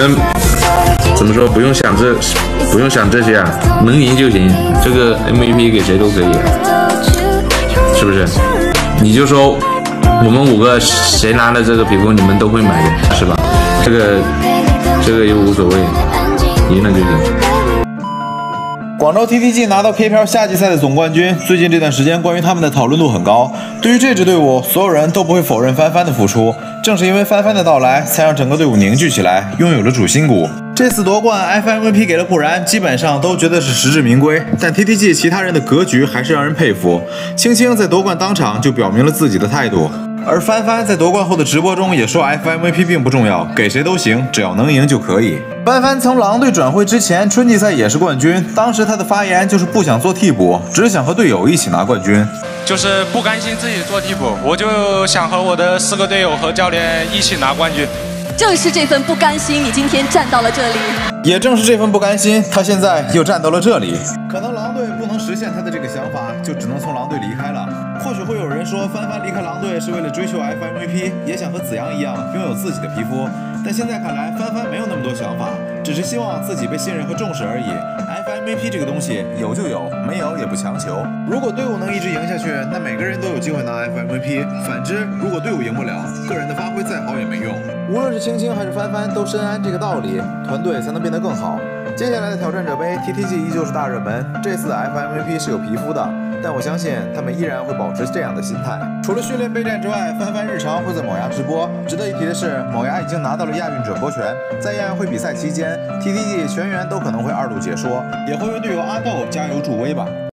们怎么说？不用想这些啊，能赢就行。这个 MVP 给谁都可以啊，是不是？你就说我们5个谁拿了这个皮肤，你们都会买的，是吧？这个又无所谓，赢了就行。 广州 TTG 拿到 KPL 夏季赛的总冠军，最近这段时间关于他们的讨论度很高。对于这支队伍，所有人都不会否认帆帆的付出。正是因为帆帆的到来，才让整个队伍凝聚起来，拥有了主心骨。这次夺冠 FMVP 给了不然，基本上都觉得是实至名归。但 TTG 其他人的格局还是让人佩服。青青在夺冠当场就表明了自己的态度。而帆帆在夺冠后的直播中也说 FMVP 并不重要，给谁都行，只要能赢就可以。帆帆从狼队转会之前，春季赛也是冠军，当时他的发言就是不想做替补，只想和队友一起拿冠军， 就是不甘心自己做替补，我就想和我的4个队友和教练一起拿冠军。 正是这份不甘心，你今天站到了这里。 也正是这份不甘心，他现在又站到了这里。可能狼队不能实现他的这个想法，就只能从狼队离开了。或许会有人说，帆帆离开狼队是为了追求 FMVP， 也想和子阳一样拥有自己的皮肤。但现在看来，帆帆没有那么多想法，只是希望自己被信任和重视而已。FMVP 这个东西有就有，没有也不强求。如果队伍能一直赢下去，那每个人都有机会拿 FMVP。反之，如果队伍赢不了，个人的发挥再好也没用。无论是青青还是帆帆，都深谙这个道理，团队才能变得更好。接下来的挑战者杯 ，TTG 依旧是大热门。这次的 FMVP 是有皮肤的，但我相信他们依然会保持这样的心态。除了训练备战之外，帆帆日常会在某牙直播。值得一提的是，某牙已经拿到了亚运转播权，在亚运会比赛期间 ，TTG 全员都可能会2度解说，也会为队友阿豆加油助威吧。